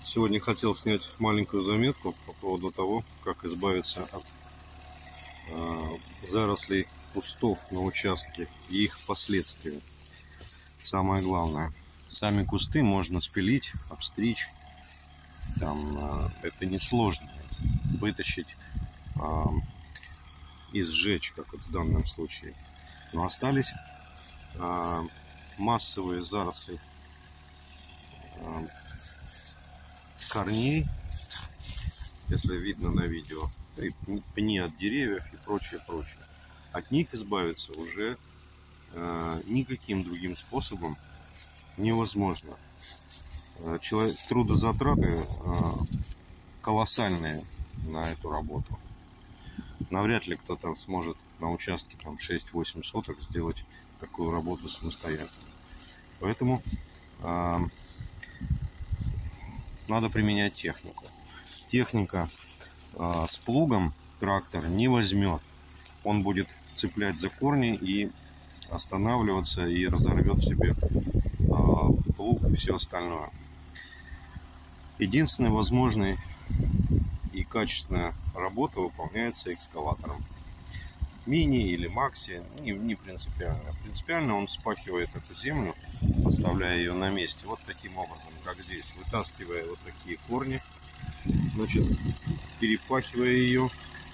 Сегодня хотел снять маленькую заметку по поводу того, как избавиться от зарослей кустов на участке и их последствий. Самое главное, сами кусты можно спилить, обстричь. Это несложно вытащить и сжечь, как вот в данном случае. Но остались массовые заросли корней, если видно на видео, и пни от деревьев и прочее. От них избавиться уже никаким другим способом невозможно. Трудозатраты колоссальные на эту работу. Навряд ли кто-то сможет на участке 6-8 соток сделать такую работу самостоятельно. Поэтому надо применять технику. Техника с плугом трактор не возьмет. Он будет цеплять за корни и останавливаться, и разорвет себе плуг и все остальное. Единственная возможная и качественная работа выполняется экскаватором. Мини или макси, не принципиально. Принципиально он вспахивает эту землю, оставляя ее на месте. Вот таким образом, как здесь, вытаскивая вот такие корни, значит, перепахивая ее,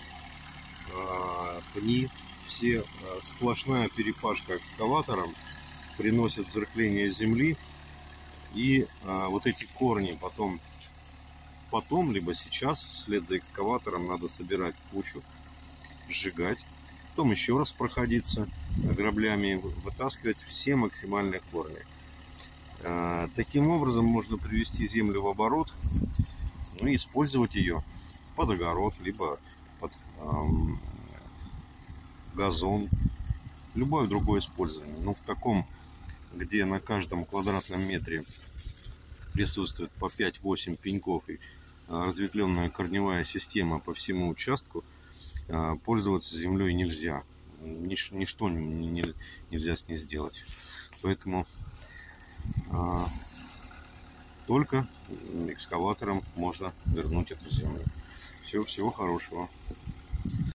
пни, все, сплошная перепашка экскаватором приносит взрыхление земли, и вот эти корни потом, либо сейчас, вслед за экскаватором, надо собирать в кучу, сжигать, потом еще раз проходиться граблями, вытаскивать все максимальные корни. Таким образом можно привести землю в оборот, и использовать ее под огород, либо под газон, любое другое использование. Но в таком, где на каждом квадратном метре присутствует по 5-8 пеньков и разветвленная корневая система по всему участку, пользоваться землей нельзя. Ничто нельзя с ней сделать. Поэтому только экскаватором можно вернуть эту землю. Всего хорошего.